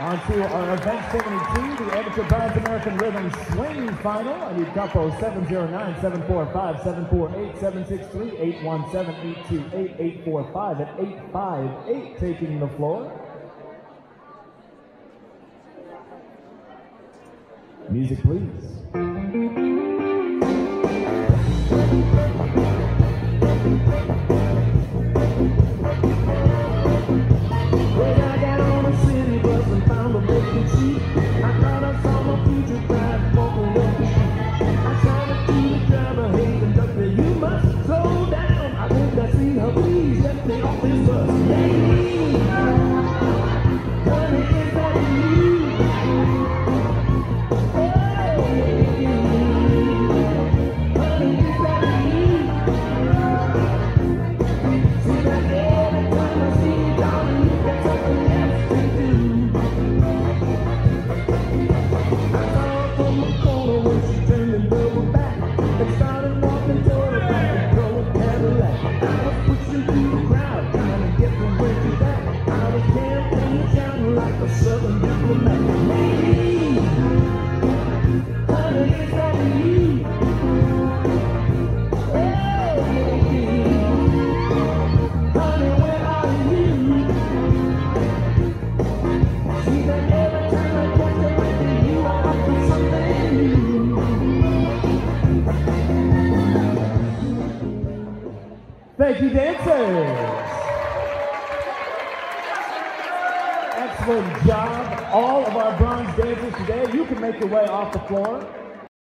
On to our Event 72, the Amateur Bronze American Rhythm Swing Final. I need couple 709-745-748-763-817-828-845 at 858 taking the floor. Music, please. When I got on a city bus and found a vacant seat, I thought I saw my future bride walking up the street. I shouted to the driver, hey conductor, you must slow down. I think I see her, please let me off this bus. Lady, honey, is that you? Thank you, dancers. Excellent job, all of our bronze dancers today. You can make your way off the floor.